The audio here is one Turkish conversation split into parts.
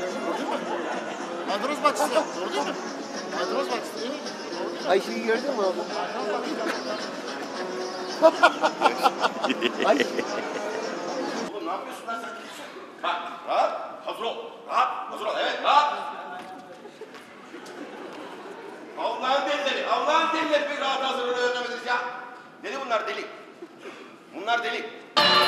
Gördün mü? Maydanoz bahçesi yaptı. Gördün mü? Maydanoz bahçesi. Ayşe'yi gördün mü abi? Ayşe. Oğlum ne yapıyorsun lan sen? Bak, rahat, hazır ol. Rahat, hazır ol. Evet, rahat. Allah'ın delileri bir rahat hazır öğrenemediniz ya. Deli bunlar, deli. Bunlar deli.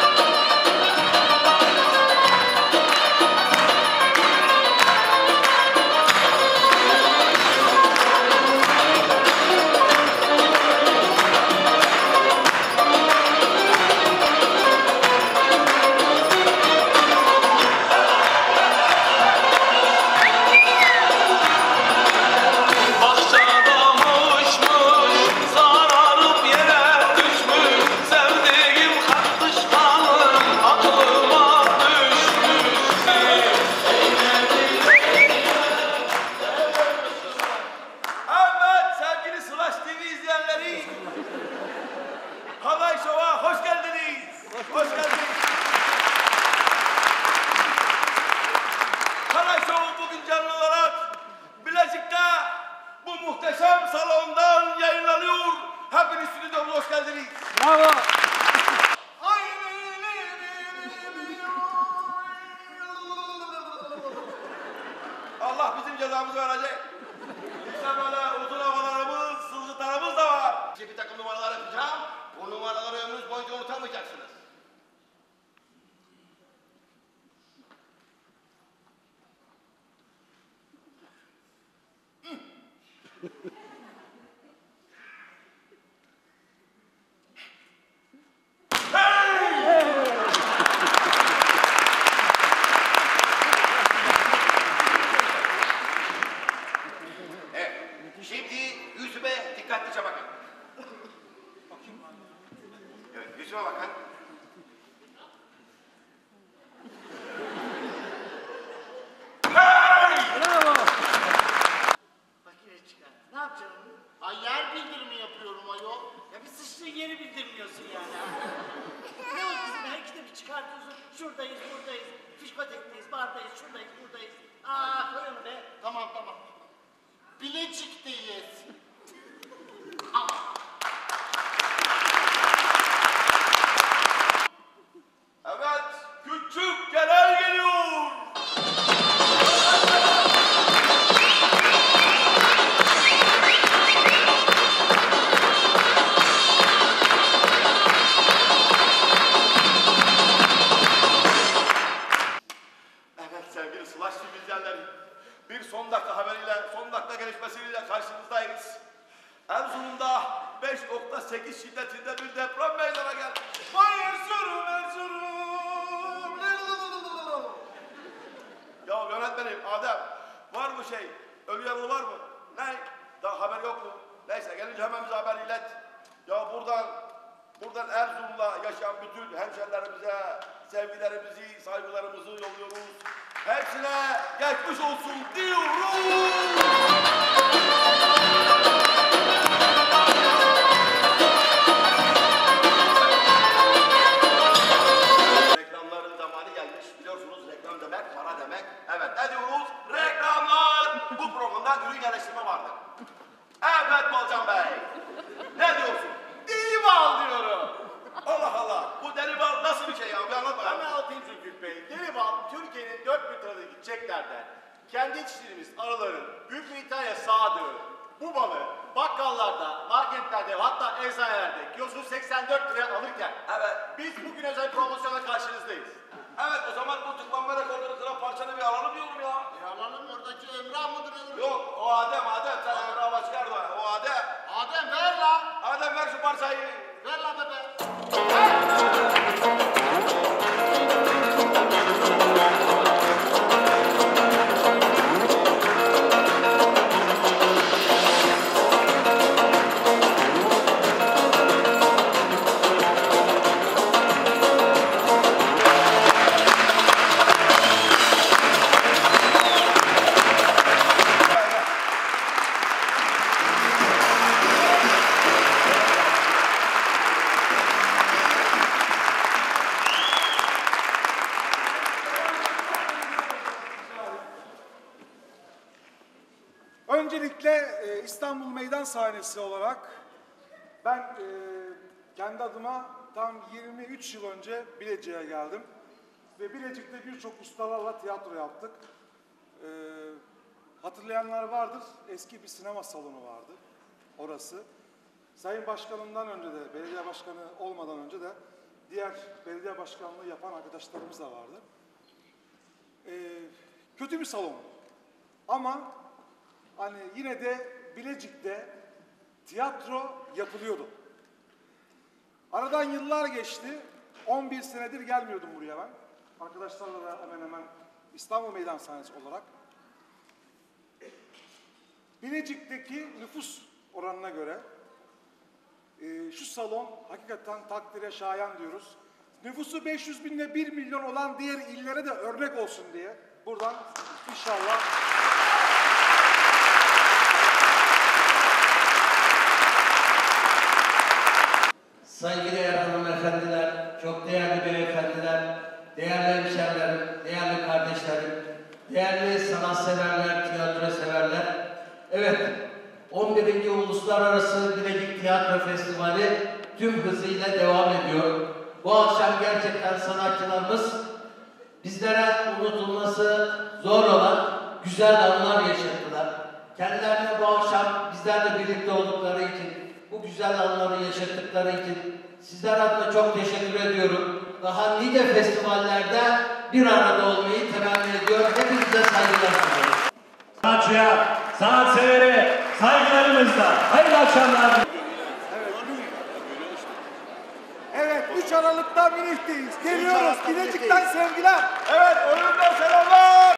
Muhteşem salondan yayınlanıyor. Hepiniz stüdyomuza hoş geldiniz. Bravo. Allah bizim cezamızı verecek. İşte böyle uzun havalarımız, sızlıklarımız da var. Bir takım numaralar yapacağım. Bu numaraları ömrünüz boyunca unutamayacaksınız. Şimdi yüzüme dikkatlice bakın. Evet, yüzüme bakın. Bravo. Makine çıkar. Ne yapacaksın onu? Ay yer bildirimi yapıyorum ayol. Ya bir sıçtığın yeri bildirmiyorsun yani. Ne o kızım? Her ikide bir çıkartıyorsun. Şuradayız, buradayız. Fişkotekteyiz, bardayız, şuradayız, buradayız. Aa, koy onu be. Tamam. Bilecik'teyiz. Evet, küçük genel geliyor. Evet sevgili Slash TV izleyenleri, bir son dakika haberiyle, son dakika gelişmesiyle karşınızdayız. Erzurum'da 5.8 şiddetinde bir deprem meydana geldi. Vay Erzurum! Ya yönetmenim, Adem, var mı şey, ölü yaralı var mı? Ne? Daha haber yok mu? Neyse gelince hemen bize haber ilet. Ya buradan Erzurum'da yaşayan bütün hemşerilerimize sevgilerimizi, saygılarımızı yolluyoruz. Hepsine geçmiş olsun diyoruz. Reklamların zamanı gelmiş. Biliyorsunuz reklam demek, para demek. Evet, ne diyoruz? Reklamlar! Bu programda ürün yerleştirme vardır. Evet Balcan Bey. Ne diyorsun? Deli bal diyorum. Allah Allah. Bu deli bal nasıl bir şey ya? Bir anlat bakalım. Ben anlatayım Zülfü Bey. Deli bal Türkiye'nin dört bir tarafına gideceklerden kendi yetiştirdiğimiz arıların Büyük Britanya sağdığı bu balı bakkallarda, marketlerde hatta eczanelerde kilosu 84 liraya alırken Evet. biz bugün özel promosyonla karşınızdayız. Evet o zaman bu tıklanma rekorları kıran parçanı bir alalım diyorum ya. Yalanım oradaki Emrah mıdır nedir? Yok o Adem sen Emrah'a çıkar da o Adem. Adem ver lan. Adem ver şu parçayı. Ver lan bebe. Öncelikle İstanbul Meydan sahnesi olarak ben kendi adıma tam 23 yıl önce Bilecik'e geldim. Ve Bilecik'te birçok ustalarla tiyatro yaptık. Hatırlayanlar vardır, eski bir sinema salonu vardı orası. Sayın Başkanımdan önce de, belediye başkanı olmadan önce de diğer belediye başkanlığı yapan arkadaşlarımız da vardı. Kötü bir salon. Ama hani yine de Bilecik'te tiyatro yapılıyordu. Aradan yıllar geçti. 11 senedir gelmiyordum buraya ben. Arkadaşlarla da hemen hemen İstanbul Meydan sahnesi olarak. Bilecik'teki nüfus oranına göre şu salon hakikaten takdire şayan diyoruz. Nüfusu 500 binle 1 milyon olan diğer illere de örnek olsun diye buradan inşallah saygıdeğer hanımefendiler, çok değerli beyefendiler, değerli hemşehrilerim, değerli kardeşlerim, değerli sanatseverler, tiyatro severler. Evet, 11. Uluslararası Bilecik Tiyatro Festivali tüm hızıyla devam ediyor. Bu akşam gerçekten sanatçılarımız bizlere unutulması zor olan güzel anılar yaşattılar. Kendilerine bu akşam bizlerle birlikte oldukları için, bu güzel anıları yaşattıkları için sizler adına çok teşekkür ediyorum. Daha nice festivallerde bir arada olmayı temenni ediyor. Hepinize saygılar sunuyorum. Sanatçıya, sanatsever'e saygılarımızla. Hayırlı akşamlar. Evet, 3 Aralık'ta Münih'teyiz. Geliyoruz. Bilecik'ten sevgiler. Evet, ölümden selamlar.